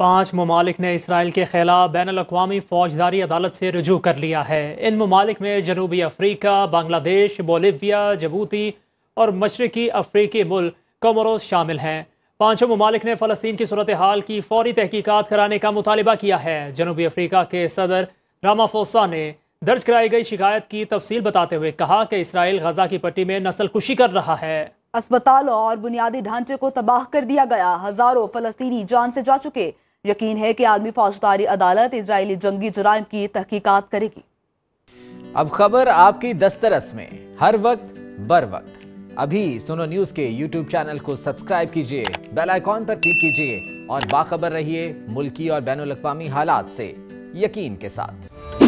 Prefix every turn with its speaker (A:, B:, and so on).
A: 5 ममालिक ने इसराइल के खिलाफ बैनुल-अक़वामी फौजदारी अदालत से रुजू कर लिया है। इन ममालिक में जनूबी अफ्रीका, बांग्लादेश, बोलिविया, जबूती और मशरकी अफ्रीकी मुल्क कोमोरोस शामिल हैं। पांचों ममालिक ने फ़लस्तीन की सूरत हाल की फौरी तहकीकात कराने का मुतालिबा किया है। जनूबी अफ्रीका के सदर रामाफोसा ने दर्ज कराई गई शिकायत की तफसील बताते हुए कहा कि इसराइल गजा की पट्टी में नस्ल कुशी कर रहा है।
B: अस्पतालों और बुनियादी ढांचे को तबाह कर दिया गया, हजारों फलस्तीनी जान से जा चुके। यकीन है कि आलमी फौजदारी अदालत इजरायली जंगी जुराइम की तहकीकात करेगी।
C: अब खबर आपकी दस्तरस में, हर वक्त बर वक्त। अभी सुनो न्यूज के यूट्यूब चैनल को सब्सक्राइब कीजिए, बेल आइकॉन पर क्लिक कीजिए और बाखबर रहिए मुल्की और बैनुल-अक़वामी हालात से यकीन के साथ।